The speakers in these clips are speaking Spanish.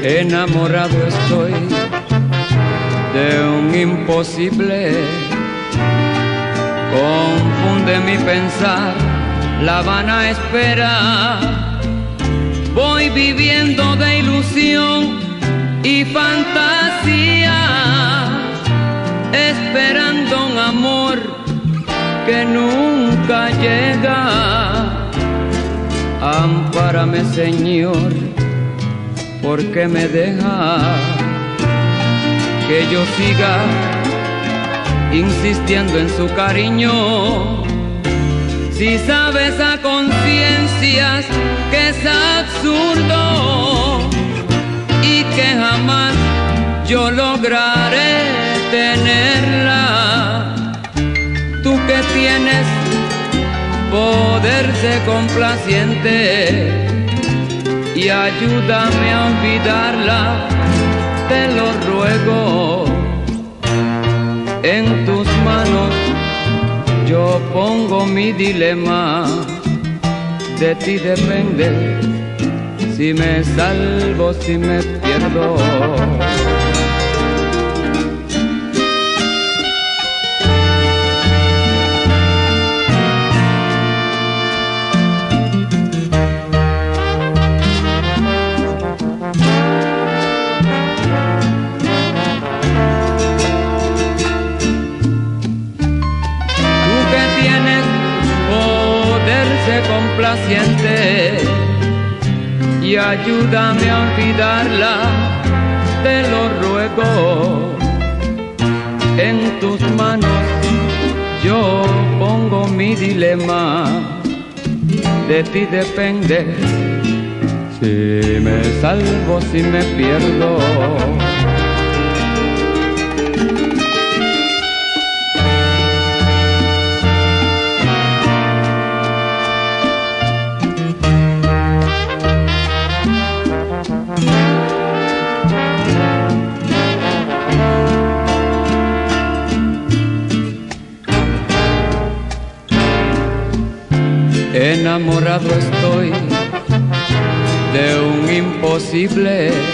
Enamorado estoy de un imposible, confunde mi pensar la vana espera. Voy viviendo de ilusión y fantasía, esperando un amor que nunca llega. Ampárame, Señor, porque me deja que yo siga insistiendo en su cariño. Si sabes a conciencias que es absurdo y que jamás yo lograré tenerla, tú que tienes poder de complaciente y ayúdame a olvidarla, te lo ruego. En tus manos yo pongo mi dilema, de ti depende si me salvo, si me pierdo. Complaciente y ayúdame a olvidarla, te lo ruego. En tus manos yo pongo mi dilema, de ti depende si me salvo, si me pierdo. Enamorado estoy de un imposible,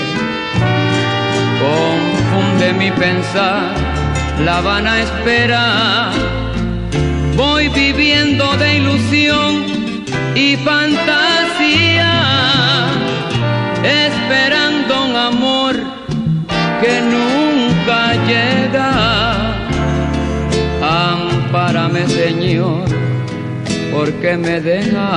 confunde mi pensar la vana espera. Voy viviendo de ilusión y fantasía, esperando un amor que nunca llega. Ampárame, Señor, porque me deja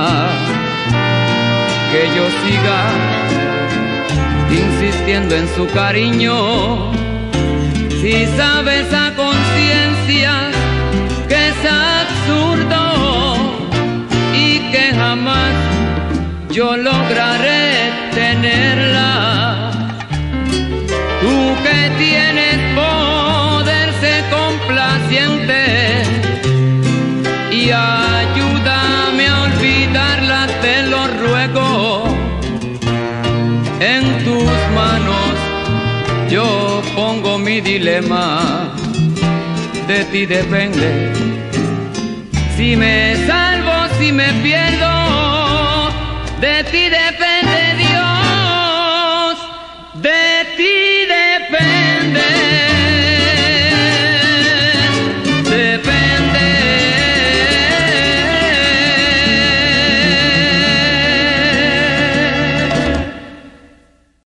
que yo siga insistiendo en su cariño. Si sabes a conciencia que es absurdo y que jamás yo lograré tenerla, tú que tienes poder ser complaciente y ayúdame a olvidarla, te lo ruego. En tus manos yo pongo mi dilema, de ti depende si me salvo, si me pierdo, de ti depende Dios, de ti depende.